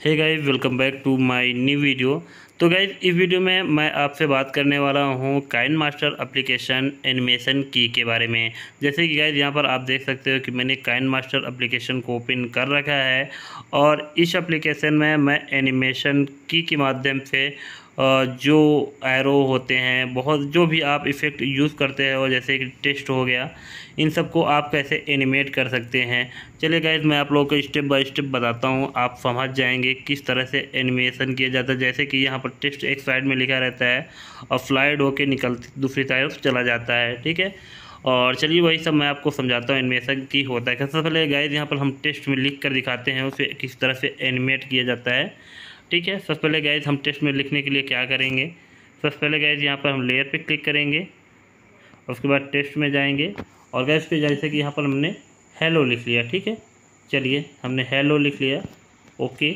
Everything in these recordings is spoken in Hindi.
Hey guys, welcome back to my new video. तो गाइस, इस वीडियो में मैं आपसे बात करने वाला हूँ काइनमास्टर एप्लीकेशन एनिमेशन की के बारे में। जैसे कि गाइस यहाँ पर आप देख सकते हो कि मैंने काइनमास्टर एप्लीकेशन को ओपन कर रखा है और इस एप्लीकेशन में मैं एनिमेशन की के माध्यम से जो एरो होते हैं, बहुत जो भी आप इफ़ेक्ट यूज़ करते हो, जैसे कि टेक्स्ट हो गया, इन सब को आप कैसे एनिमेट कर सकते हैं। चलिए गाइस, मैं आप लोगों को स्टेप बाय स्टेप बताता हूँ, आप समझ जाएंगे किस तरह से एनिमेशन किया जाता है। जैसे कि यहाँ पर टेक्स्ट एक साइड में लिखा रहता है और स्लाइड होके निकलती दूसरी तरफ चला जाता है, ठीक है। और चलिए वही सब मैं आपको समझाता हूँ एनिमेशन की होता है। सबसे पहले गाइस यहाँ पर हम टेक्स्ट में लिख कर दिखाते हैं उसे किस तरह से एनिमेट किया जाता है, ठीक है। सबसे पहले गाइस हम टेक्स्ट में लिखने के लिए क्या करेंगे, सबसे पहले गाइस यहाँ पर हम लेयर पे क्लिक करेंगे, उसके बाद टेक्स्ट में जाएंगे और गाइस पे जैसे कि यहाँ पर हमने हेलो लिख लिया, ठीक है। चलिए हमने हेलो लिख लिया, ओके,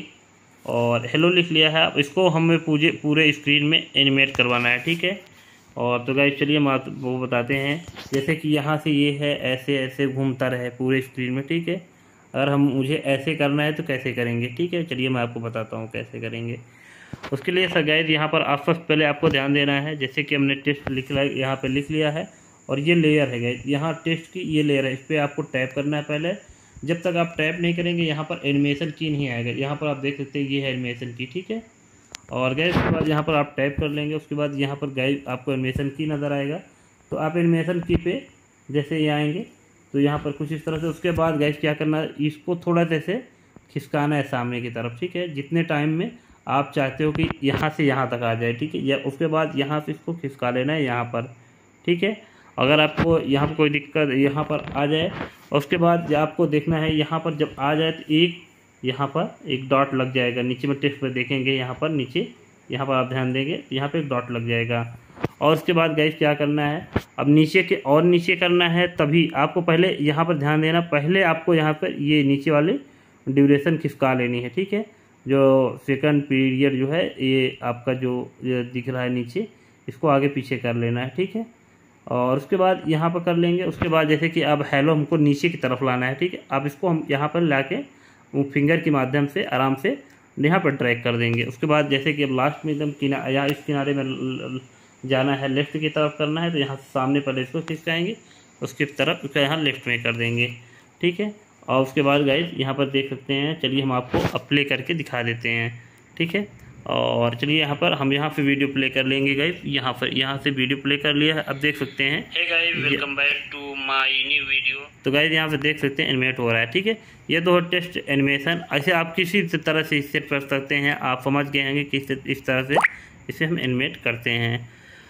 और हेलो लिख लिया है। अब इसको हमें पूरे स्क्रीन में एनिमेट करवाना है, ठीक है। और तो गाइस चलिए हम वो बताते हैं, जैसे कि यहाँ से ये है ऐसे ऐसे घूमता रहे पूरे स्क्रीन में, ठीक है। अगर हम मुझे ऐसे करना है तो कैसे करेंगे, ठीक है। चलिए मैं आपको बताता हूँ कैसे करेंगे। उसके लिए सर गाइस यहाँ पर आप सबसे पहले आपको ध्यान देना है, जैसे कि हमने टेक्स्ट लिख लिया, यहाँ पे लिख लिया है और ये लेयर है गाइस, यहाँ टेक्स्ट की ये लेयर है, इस पर आपको टैप करना है पहले। जब तक आप टैप नहीं करेंगे यहाँ पर एनिमेशन की नहीं आएगा। यहाँ पर आप देख सकते हैं ये है एनिमेशन की, ठीक है। और गाइस उसके बाद यहाँ पर आप टैप कर लेंगे, उसके बाद यहाँ पर गाइस आपको एनिमेशन की नज़र आएगा। तो आप एनिमेशन की पे जैसे ये आएंगे तो यहाँ पर कुछ इस तरह से। उसके बाद गाइस क्या करना है, इसको थोड़ा जैसे खिसकाना है सामने की तरफ, ठीक है, जितने टाइम में आप चाहते हो कि यहाँ से यहाँ तक आ जाए, ठीक है। या उसके बाद यहाँ से इसको खिसका लेना है यहाँ पर, ठीक है। अगर आपको यहाँ पर कोई दिक्कत यहाँ पर आ जाए, उसके बाद आपको देखना है यहाँ पर जब आ जाए तो यहाँ पर एक डॉट लग जाएगा नीचे में। टेक्स्ट पर देखेंगे यहाँ पर नीचे, यहाँ पर आप ध्यान देंगे यहाँ पे एक डॉट लग जाएगा। और उसके बाद गाइस क्या करना है, अब नीचे के और नीचे करना है, तभी आपको पहले यहाँ पर ध्यान देना, पहले आपको यहाँ पर ये नीचे वाले ड्यूरेशन खिसका लेनी है, ठीक है। जो सेकंड पीरियड जो है ये आपका जो दिख रहा है नीचे, इसको आगे पीछे कर लेना है, ठीक है। और उसके बाद यहाँ पर कर लेंगे। उसके बाद जैसे कि अब हेलो हमको नीचे की तरफ लाना है, ठीक है। अब इसको हम यहाँ पर ला के फिंगर के माध्यम से आराम से यहाँ पर ड्रैग कर देंगे। उसके बाद जैसे कि अब लास्ट में एकदम यहाँ इस किनारे में जाना है, लेफ़्ट की तरफ करना है, तो यहाँ सामने पहले इसको खिसकाएंगे, उसकी तरफ उसका यहाँ लेफ़्ट में कर देंगे, ठीक है। और उसके बाद गाइस यहाँ पर देख सकते हैं, चलिए हम आपको अब प्ले करके दिखा देते हैं, ठीक है। और चलिए यहाँ पर हम यहाँ पे वीडियो प्ले कर लेंगे गाइस। यहाँ से वीडियो प्ले कर लिया है, अब देख सकते हैं। Hey guys, welcome back to my new video. तो गाइस यहाँ पे देख सकते हैं एनिमेट हो रहा है, ठीक है। ये तो टेक्स्ट एनिमेशन, ऐसे आप किसी तरह से इसे कर सकते हैं। आप समझ गए होंगे किस इस तरह से इसे हम एनिमेट करते हैं।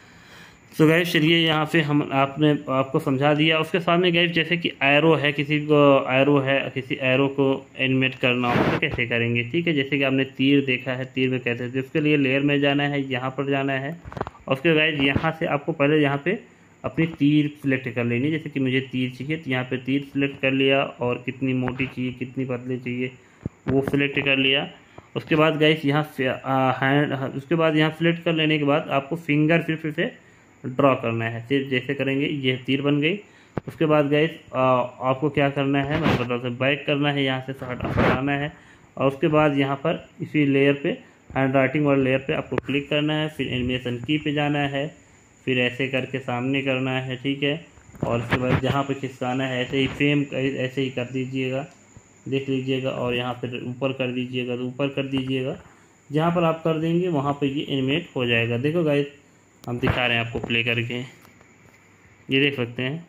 तो गाइस चलिए यहाँ पे आपने आपको समझा दिया। उसके सामने गाइस जैसे कि एरो है, किसी एरो को एनिमेट करना हो तो कैसे करेंगे, ठीक है। जैसे कि आपने तीर देखा है, तीर में कैसे थे, उसके लिए लेयर में जाना है, यहाँ पर जाना है। और उसके गाइस यहाँ से आपको पहले यहाँ पे अपनी तीर सिलेक्ट कर लेनी है। जैसे कि मुझे तीर चाहिए तो यहाँ पर तीर सिलेक्ट कर लिया, और कितनी मोटी चाहिए कितनी पतली चाहिए वो सिलेक्ट कर लिया। उसके बाद गाइस यहाँ उसके बाद यहाँ सिलेक्ट कर लेने के बाद आपको फिंगर फिर से ड्रॉ करना है। फिर जैसे करेंगे ये तीर बन गई। उसके बाद गाइस आपको क्या करना है, मैं बता दूँ, बैक करना है, यहाँ से हटाना है। और उसके बाद यहाँ पर इसी लेयर पे हैंड राइटिंग वाले लेयर पे आपको क्लिक करना है, फिर एनिमेशन की पे जाना है, फिर ऐसे करके सामने करना है, ठीक है। और उसके बाद जहाँ पे खिसकाना है ऐसे ही फ्रेम ऐसे ही कर दीजिएगा, देख लीजिएगा। और यहाँ पर ऊपर कर दीजिएगा तो ऊपर कर दीजिएगा, जहाँ पर आप कर देंगे वहाँ पर ये एनिमेट हो जाएगा। देखो गाइस हम दिखा रहे हैं आपको प्ले करके, ये देख सकते हैं।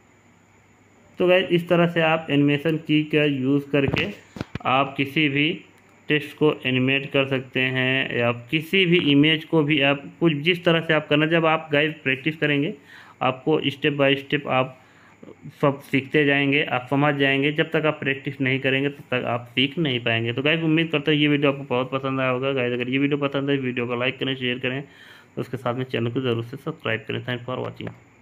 तो गाइस इस तरह से आप एनिमेशन की का यूज़ करके आप किसी भी टेक्स्ट को एनिमेट कर सकते हैं, या किसी भी इमेज को भी आप कुछ जिस तरह से आप करना। जब आप गाइस प्रैक्टिस करेंगे आपको स्टेप बाय स्टेप आप सब सीखते जाएंगे, आप समझ जाएंगे। जब तक आप प्रैक्टिस नहीं करेंगे तब तक आप सीख नहीं पाएंगे। तो गाइस उम्मीद करता हूँ ये वीडियो आपको बहुत पसंद आया होगा। गाइस अगर ये वीडियो पसंद है वीडियो को लाइक करें, शेयर करें, उसके साथ में चैनल को ज़रूर से सब्सक्राइब करें। Thanks for watching.